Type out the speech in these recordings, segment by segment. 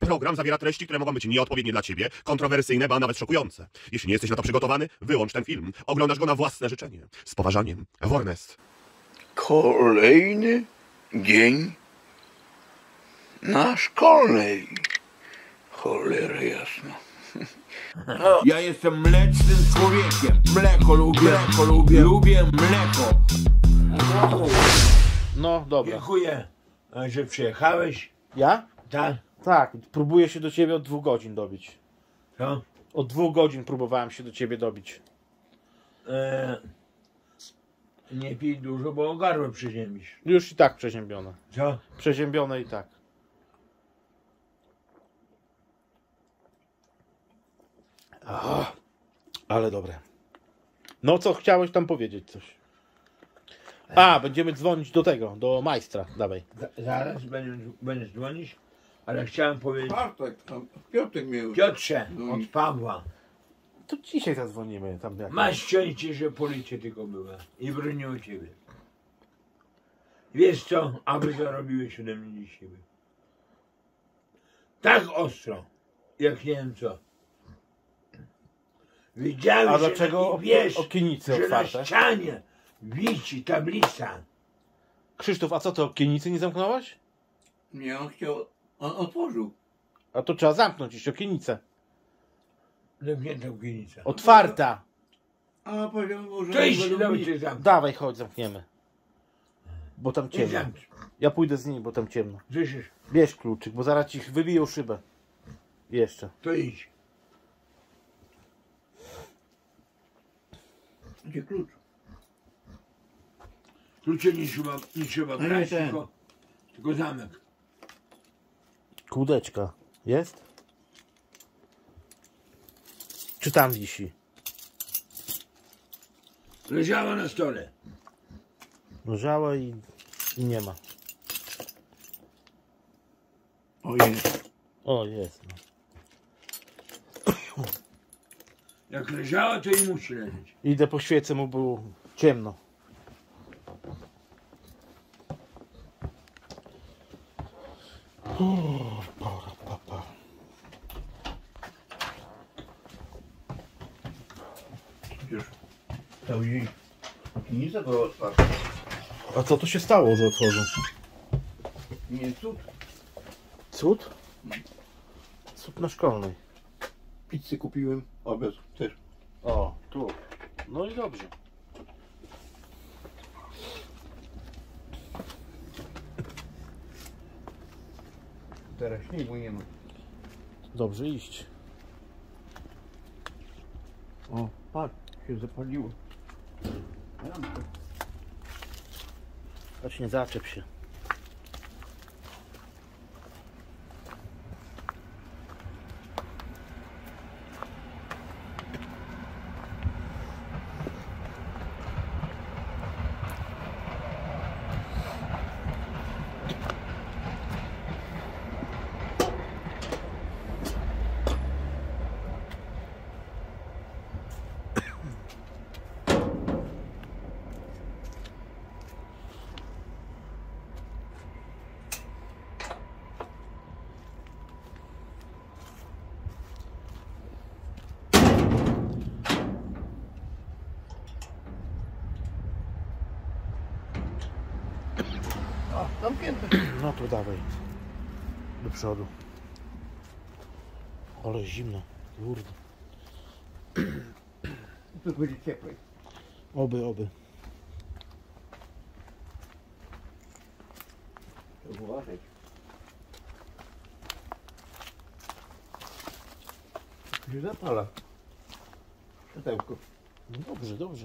program zawiera treści, które mogą być nieodpowiednie dla ciebie, kontrowersyjne, ba nawet szokujące. Jeśli nie jesteś na to przygotowany, wyłącz ten film. Oglądasz go na własne życzenie. Z poważaniem. Warnest. Kolejny dzień na szkolnej. Cholera jasna. Ja jestem mlecznym człowiekiem. Mleko lubię mleko. No, dobra. Dziękuję, że przyjechałeś. Ja? Tak? Tak, próbuję się do ciebie od 2 godzin dobić. Co? Od 2 godzin próbowałem się do ciebie dobić. Nie pij dużo, bo gardło przeziębisz. Już i tak przeziębione. Co? Przeziębione i tak. Ale dobre. No co, chciałeś tam powiedzieć coś? A, będziemy dzwonić do tego, do majstra. Dawaj. Zaraz będziesz dzwonić, ale chciałem powiedzieć... Bartek, tam Piotrek mnie już. Piotrze, od Pawła. To dzisiaj zadzwonimy. Tam jak... Masz szczęście, że policja tylko była i broniło ciebie. Wiesz co, aby zarobiłeś ode mnie dzisiaj. Tak ostro, jak nie wiem co. Wiedziałem, A że dlaczego wiesz, okienice że otwarte? na ścianie wisi tablica. Krzysztof, a co ty, okienicy nie zamknąłeś? Nie, on chciał, on otworzył. A to trzeba zamknąć jeszcze okienicę. Zamknięta okienica. Otwarta. A powiedział mu, że... To idź, dawaj cię zamknę. Dawaj, chodź, zamkniemy. Bo tam Idź ciemno. zamknij. Ja pójdę z nimi, bo tam ciemno. Słyszysz? Bierz kluczyk, bo zaraz ci wybiją szybę. Jeszcze. To idź. Gdzie klucz? Klucze nie trzeba nie brać, ten. tylko zamek. Kłódeczka. Jest? Czy tam wisi? Leżała na stole. Leżała i nie ma. Ojej. O, jest. No. Jak leżała, to i musi leżeć. Idę po świecę, mu było ciemno. Już. To jej okienica była otwarta. A co tu się stało, że otworzył? Nie, cud. Cud? Cud na szkolnej. Pizzę kupiłem, obiad też. O, tu. No i dobrze. Teraz śniegu nie ma. Dobrze iść. O, patrz, się zapaliło. Lampka. Chodź, nie zaczep się. Zamknięte. No to dawaj. Do przodu. Ale zimno. Kurde. Tu będzie cieplej. Oby, oby. To uważaj. To się zapala. Światełko. No dobrze, dobrze.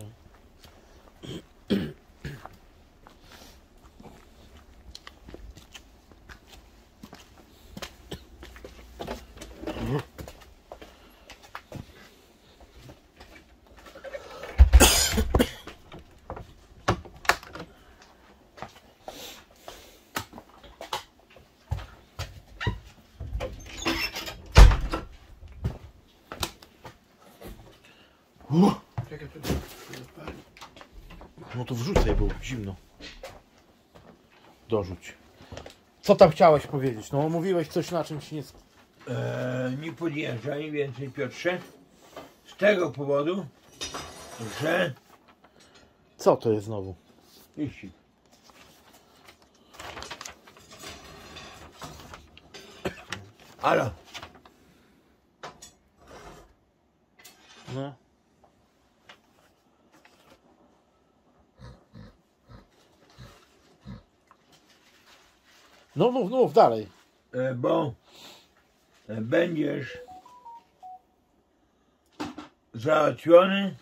Czekaj, to się zapali. No to wrzucaj, bo zimno. Dorzuć. Co tam chciałeś powiedzieć? No mówiłeś coś, na czym się nie... nie podjeżdżaj więcej, Piotrze, z tego powodu, że Co to jest znowu? liścik. Halo, No. No mów dalej. bo będziesz załatwiony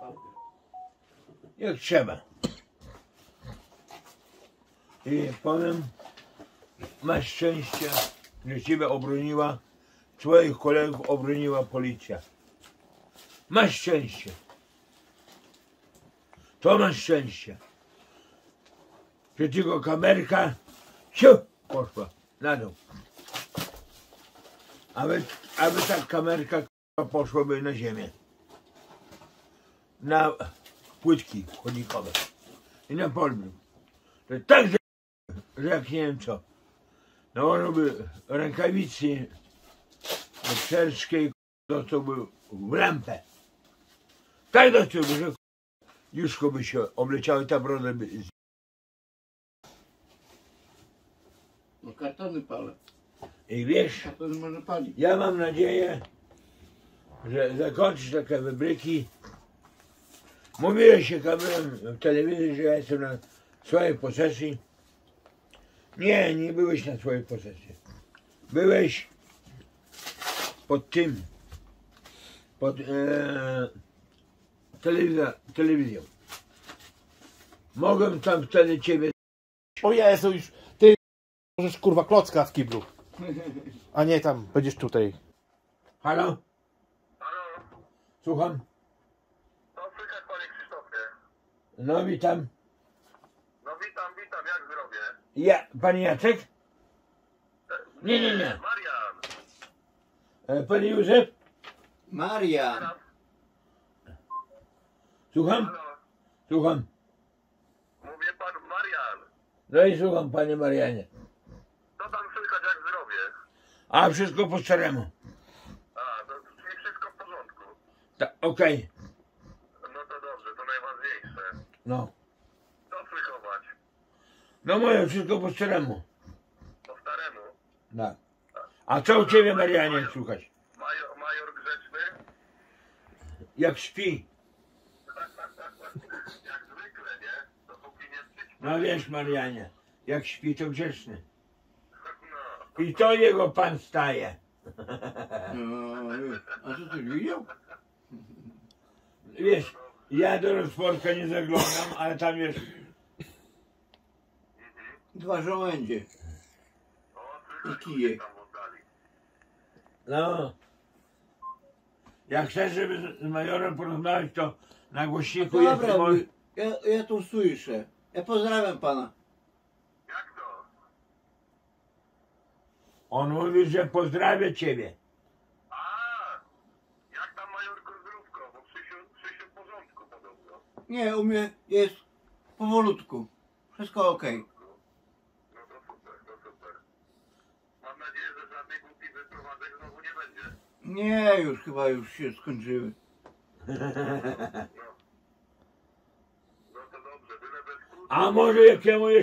jak trzeba. I powiem, masz szczęście, że ciebie obroniła, twoich kolegów obroniła policja. Masz szczęście. To masz szczęście. Że tylko kamerka poszła na dół. Aby ta kamerka poszłaby na ziemię. Na płytki chodnikowe. I na polbym. To tak, że jak nie wiem co. Nałożyłby rękawicy bokserskiej, dostałby w lampę. Tak dostałby, że już by się obleciały, ta broda by... No kartony palę. I wiesz, Kartony może palić. ja mam nadzieję, że zakończysz takie wybryki. Mówiłeś się kamerą w telewizji, że ja jestem na swojej posesji. Nie, nie byłeś na swojej posesji. Byłeś pod tym, pod telewizją. Mogłem tam wtedy ciebie... O Jezu, już ty możesz kurwa klocka w kiblu. A nie tam, będziesz tutaj. Halo? Halo, Słucham? to słychać panie Krzysztofie. No witam. No witam, jak zdrowie? Ja, pan Jacek? Nie. Marian, Pan Józef? Marian. Słucham? halo, Słucham. mówię pan Marian. No i słucham, panie Marianie. Co tam słychać, jak zdrowie? A wszystko po staremu. A, to czyli wszystko w porządku. Okej. No to dobrze, to najważniejsze. No. Co słychować? No moje wszystko po staremu. Po staremu. Tak. A co u ciebie, Marianie, słuchać? Major grzeczny? Jak śpi. Jak zwykle, nie? To póki nie wstydź. No wiesz, Marianie, jak śpi, to grzeczny. No. I to jego pan staje. No, a co ty widział? Wiesz, ja do rozporka nie zaglądam, ale tam wiesz, 2 żołędzie O, i słychać kijek. tam w oddali. no. Jak chcesz, żeby z majorem porozmawiać, to na głośniku jest... Dobra, ja tu słyszę. Ja pozdrawiam pana. Jak to? On mówi, że pozdrawia ciebie. A, jak tam majorko zdrówko? Bo Krzysiu w porządku podobno. Nie, u mnie jest powolutku. Wszystko okej. No to super, to super. Mam nadzieję, że żadnej głupich wyprowadzek znowu nie będzie. Nie, już chyba już się skończyły. No to dobrze, byle bez kłótni. A może jakiemuś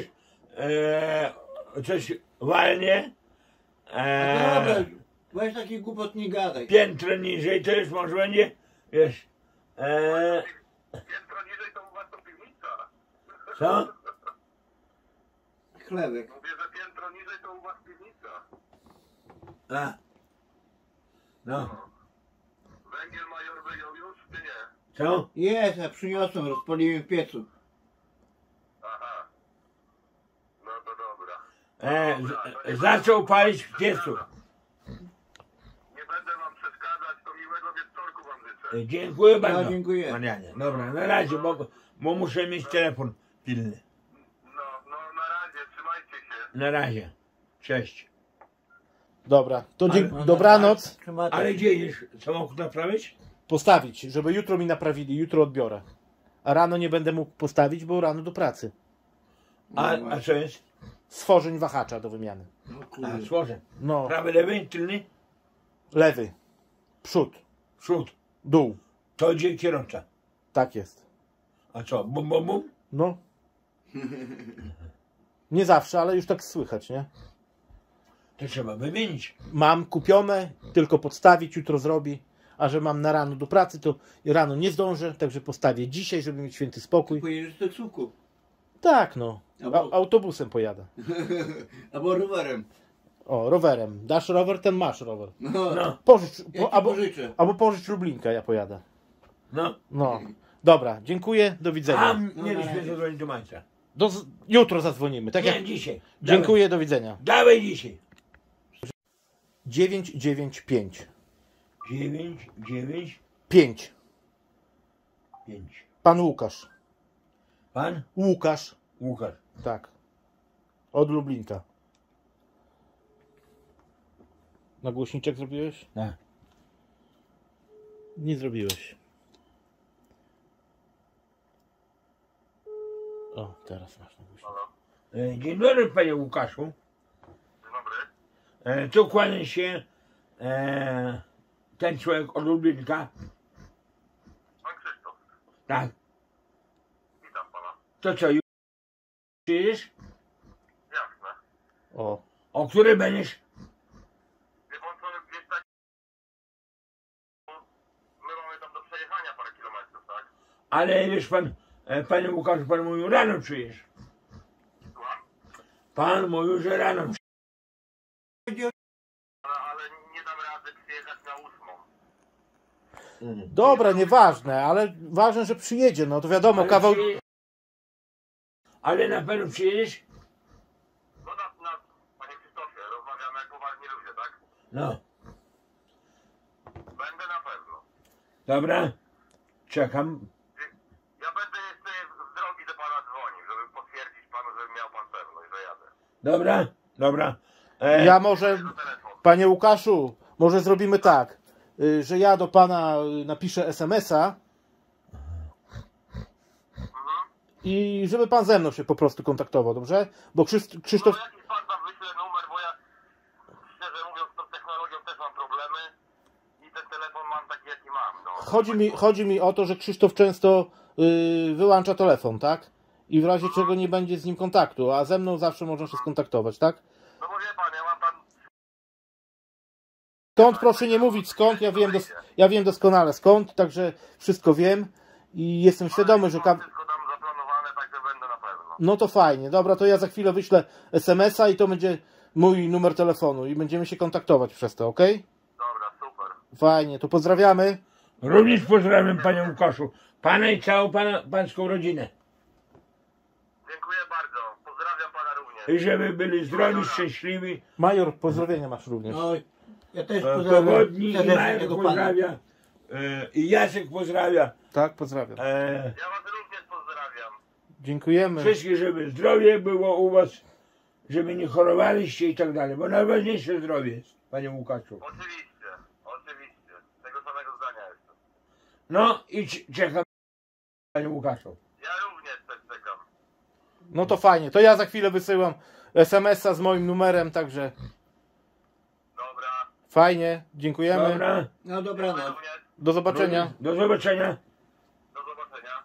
coś walnie? Dobra, weź taki głupot nie gadaj. Piętro niżej to już może będzie, wiesz, Piętro niżej to u was to piwnica. co? Chlebek. Mówię, że piętro niżej to u was piwnica. A. No, Węgiel major wyjął już, czy nie? co? Jest, ja przyniosłem, rozpaliłem w piecu. Aha. No to dobra. Zaczął palić w piecu. Nie będę wam przeszkadzać, to miłego wieczorku wam życzę. Dziękuję bardzo. No, dziękuję. Marianie. Dobra, na razie, bo muszę mieć telefon pilny. No, na razie, trzymajcie się. Na razie. Cześć. Dobra, to Ale- dobranoc. Ale gdzie idziesz? Samochód naprawić? Postawić, żeby jutro mi naprawili, jutro odbiorę. A rano nie będę mógł postawić, bo rano do pracy. A co jest? Stworzeń wahacza do wymiany. No A, kurde. złożę. No, Prawy, lewy, tylny? Lewy. Przód. Przód. Dół. To idzie kierowca. Tak jest. A co? Bum, bum, bum? No. Nie zawsze, ale już tak słychać, nie? To trzeba wymienić. Mam kupione, tylko podstawić, jutro zrobi. A że mam na rano do pracy, to rano nie zdążę, także postawię dzisiaj, żeby mieć święty spokój. Pojedziesz z taksówką. Tak, no. Albo- Autobusem pojadę. Albo rowerem. O, rowerem. Dasz rower, ten masz rower. No. Pożycz, Ja ci albo, pożyczę. albo pożycz Lublinka, ja pojadę. No. No. Dobra, dziękuję, do A widzenia. mieliśmy zadzwonić do Majca. Jutro zadzwonimy, tak jak... Nie, dzisiaj. Dziękuję, do widzenia. Dawaj dzisiaj. 995. 9, 9, 5. 5. Pan Łukasz. Pan Łukasz. Łukasz. Tak. Od Lublinka. Nagłośniczek zrobiłeś? Tak. Nie zrobiłeś. O, teraz masz nagłośnik. Dzień dobry, panie Łukaszu. Dzień dobry. Tu kłania się ten człowiek od Lublinka. Pan Krzysztof. Tak. Witam pana. To co, już przyjedziesz? Jasne. O. O której będziesz? Wie pan co, gdzieś tak... My mamy tam do przejechania parę kilometrów, tak? Ale wiesz pan, panie Łukaszu, pan mówił rano przyjedziesz. Słucham? Pan mówił, że rano przyjedziesz. Ale nie dam rady przyjechać na 8. Dobra, nieważne, ale ważne, że przyjedzie, no to wiadomo, Ale kawał... Ale na pewno przyjedziesz? No panie Krzysztofie, rozmawiamy jak poważni ludzie, tak? No. Będę na pewno. Dobra. Czekam. Ja będę jeszcze z drogi do pana dzwonił, żeby potwierdzić panu, żeby miał pan pewność, że jadę. Dobra. Dobra. Ja może, Do telefonu. panie Łukaszu, może zrobimy tak, że ja do pana napiszę SMS-a i żeby pan ze mną się po prostu kontaktował, dobrze? Bo Krzysztof... No jakiś pan tam wyśle numer, bo ja szczerze mówiąc z tą technologią też mam problemy i ten telefon mam taki jaki mam, no. Chodzi mi o to, że Krzysztof często wyłącza telefon, tak? I w razie czego nie będzie z nim kontaktu, a ze mną zawsze można się skontaktować, tak? No bo wie pan, ja mam tam... Skąd, proszę nie mówić skąd, ja wiem doskonale skąd, także wszystko wiem i jestem świadomy, że... Mam wszystko tam zaplanowane, także będę na pewno. No to fajnie, dobra, to ja za chwilę wyślę SMS-a i to będzie mój numer telefonu i będziemy się kontaktować przez to, ok? Dobra, super. Fajnie, to pozdrawiamy. Również pozdrawiam panie Łukaszu. Pana i całą pańską rodzinę. Dziękuję bardzo. Pozdrawiam pana również. I żeby byli zdrowi, szczęśliwi, Major, pozdrowienia masz również. No, ja też pozdrawiam. pogodni, i serdecznie Marek tego pana. pozdrawia, i Jacek pozdrawia. Tak, pozdrawiam. Ja was również pozdrawiam. Dziękujemy. Wszystkich, żeby zdrowie było u was, żeby nie chorowaliście i tak dalej, bo najważniejsze zdrowie jest, panie Łukaszu. Oczywiście, oczywiście. Tego samego zdania jestem. No i czekam, panie Łukaszu. Ja również też czekam. No to fajnie, to ja za chwilę wysyłam SMS-a z moim numerem, także Dobra. fajnie, dziękujemy. Dobra, No dobranoc. Również. Do zobaczenia. do zobaczenia. Do zobaczenia.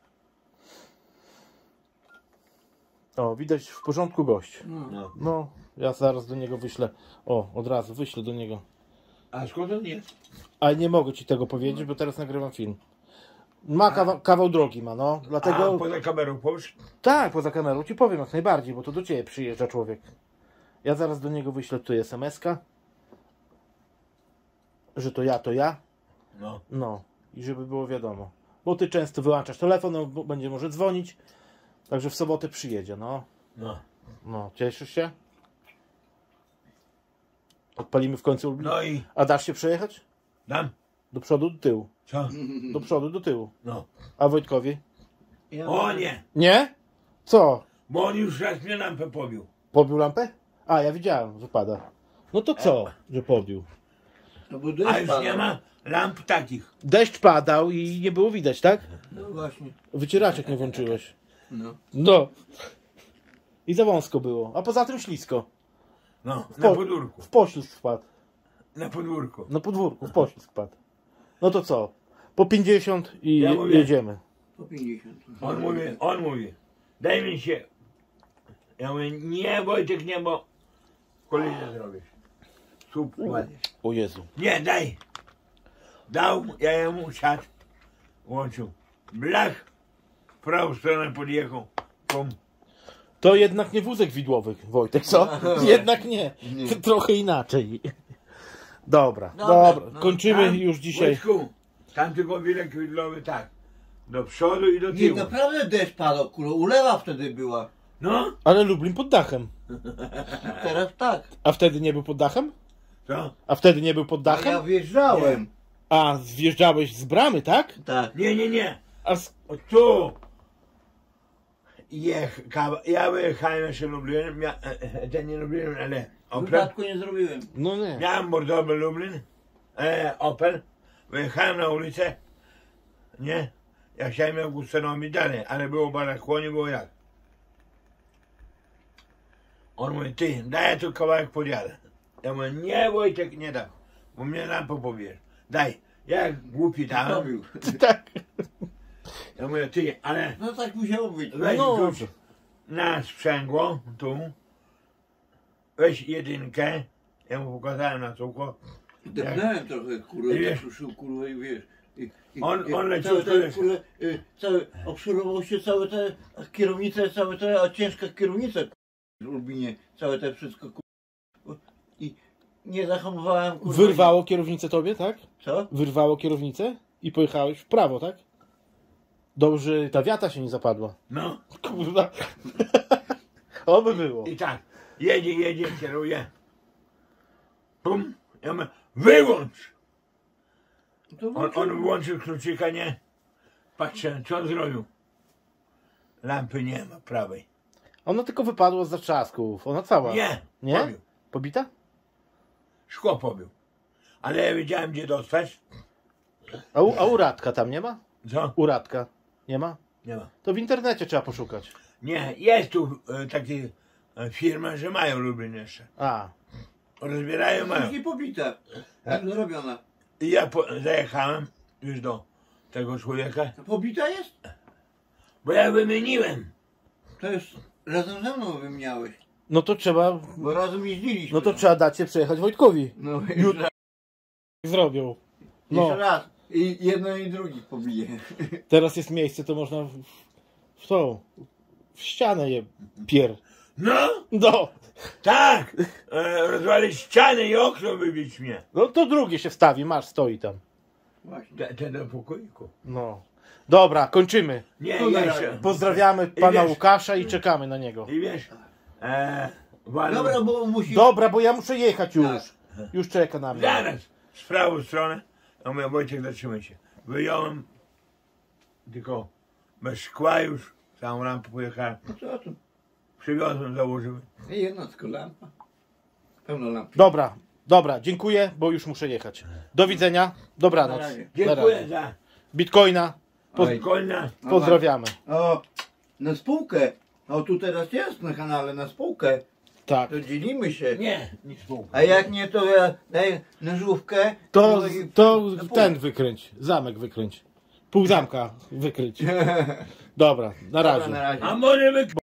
O, widać w porządku gość. No. No, ja zaraz do niego wyślę. O, od razu wyślę do niego. A skąd on jest? Ale nie mogę ci tego powiedzieć, bo teraz nagrywam film. Ma kawał drogi ma, no. Dlatego... A poza kamerą powiesz? Tak, poza kamerą ci powiem jak najbardziej, bo to do ciebie przyjeżdża człowiek. Ja zaraz do niego wyślę tu SMS-ka. Że to ja. No. No. I żeby było wiadomo. Bo ty często wyłączasz telefon, no, bo będzie może dzwonić. Także w sobotę przyjedzie, no. No. No, cieszysz się? Odpalimy w końcu. No i A dasz się przejechać? dam. Do przodu, do tyłu. Co? Do przodu, do tyłu. No. A Wojtkowi? Ja O nie, Nie? Co? bo on już raz mnie lampę pobił. Pobił lampę? A, ja widziałem, że pada. No to co, że pobił? No bo A deszcz już pada. nie ma lamp takich. Deszcz padał i nie było widać, tak? No właśnie. Wycieraczek nie włączyłeś. No. No. I za wąsko było. A poza tym ślisko. No, W na po- podórku. W poślizg wpadł. Na podwórku. Na podwórku, w poślizg padł. No to co? Po 50 i Ja mówię. jedziemy. Po 50. On mówi, daj mi się. Ja mówię, nie Wojtek, nie, bo kolizję zrobisz. Słup ładnie. O Jezu. Nie, daj. Dał, ja jemu siadł, włączył. Blach, w prawą stronę podjechał. Pum. To jednak nie wózek widłowy, Wojtek, co? Jednak nie. Trochę inaczej. Dobra. No, Kończymy Tam, już dzisiaj. Wojtku, tam tylko wilek widlowy tak. Do przodu i do Nie, tyłu. naprawdę deszcz padał, kurwa. Ulewa wtedy była. No, Ale Lublin pod dachem. Teraz tak. A wtedy nie był pod dachem? co? A wtedy nie był pod A ja dachem? wjeżdżałem. A zjeżdżałeś z bramy, tak? Tak. Nie. A O tu. Ja wyjechałem jeszcze Lublin, ten nie Lublin, ale Opel. Wypadku nie zrobiłem. no nie. Miałem bordowy Lublin, Opel, wyjechałem na ulicę, nie? Ja chciałem ją ustanowić dalej, ale było barachło, nie było jak. On mówi, ty, daj tu kawałek podjadę. Ja mówię, nie Wojtek, nie dam, bo mnie lampę pobierz. Daj, ja głupi dałem. Zrobił. Tak. Ja mówię, ty, ale No tak musiało być. weź No. rzuć na sprzęgło, tu, weź jedynkę, ja mu pokazałem na cuko. Depnąłem trochę, kurwa, I wiesz- zasuszył, kurwa, i wiesz. On leciał, całe to te, jest- kurwa, cały, obszurował się całe te kierownice, całe te, a ciężka kierownica, w Lublinie, całe te wszystko, kurwa. I nie zahamowałem, kurwa. Wyrwało kierownicę tobie, tak? Co? Wyrwało kierownicę i pojechałeś w prawo, tak? Dobrze, że ta wiata się nie zapadła. No. Kurwa. Oby było. I tak, jedzie, kieruje. Pum, ja mówię, wyłącz! To On włączył kluczyka, nie? Patrzę, co on zrobił? Lampy nie ma prawej. Ona tylko wypadła z zatrzasków. Ona cała. Nie, Nie? pobił. Pobita? Szkło pobił. Ale ja wiedziałem, gdzie dostać. A u Radka tam nie ma? Co? U Radka nie ma? Nie ma. To w internecie trzeba poszukać. Nie, jest tu takie firmy, że mają Lublin jeszcze. A, Rozbierają, mają. Później pobita. Tak zrobiona. I ja zajechałem już do tego człowieka, Pobita jest? bo ja wymieniłem. To jest razem ze mną wymieniałeś. no to trzeba, Bo razem jeździliśmy. no to trzeba dać się przejechać Wojtkowi. No Jutro. Zrobią. jeszcze No, raz. I jedno i drugi pobiję. teraz jest miejsce, to można w tą, w ścianę je No, No, tak! Rozwalić ścianę i okno wybić mnie. no to drugie się wstawi, masz, stoi tam. Właśnie. Ten do pokoiku. No. Dobra, kończymy. Nie, No, jeszcze. Pozdrawiamy pana wiesz- Łukasza i czekamy na niego. I wiesz, walą. Dobra, bo musi... Dobra, bo ja muszę jechać już. Tak. Już czeka na mnie. Zaraz, w prawą stronę. Ja mówię, Wojciech, zatrzymaj się. Wyjąłem, tylko bez szkła już, całą lampę pojechałem. No co tu? Przywiozłem, założyłem. Jedna tylko lampa. Pełno lamp. Dobra, dziękuję, bo już muszę jechać. Do widzenia, dobranoc. Na razie. Dziękuję za Bitcoina, Oj. kolna. pozdrawiamy. O, na spółkę. O, tu teraz jest na kanale, na spółkę. Tak. To dzielimy się. Nie, nic słów. A jak nie, to ja daję nożówkę. To no i- na pół. ten wykręć, zamek wykręć. Pół zamka wykręć. Dobra, na Dobra, razie. na razie. A może wy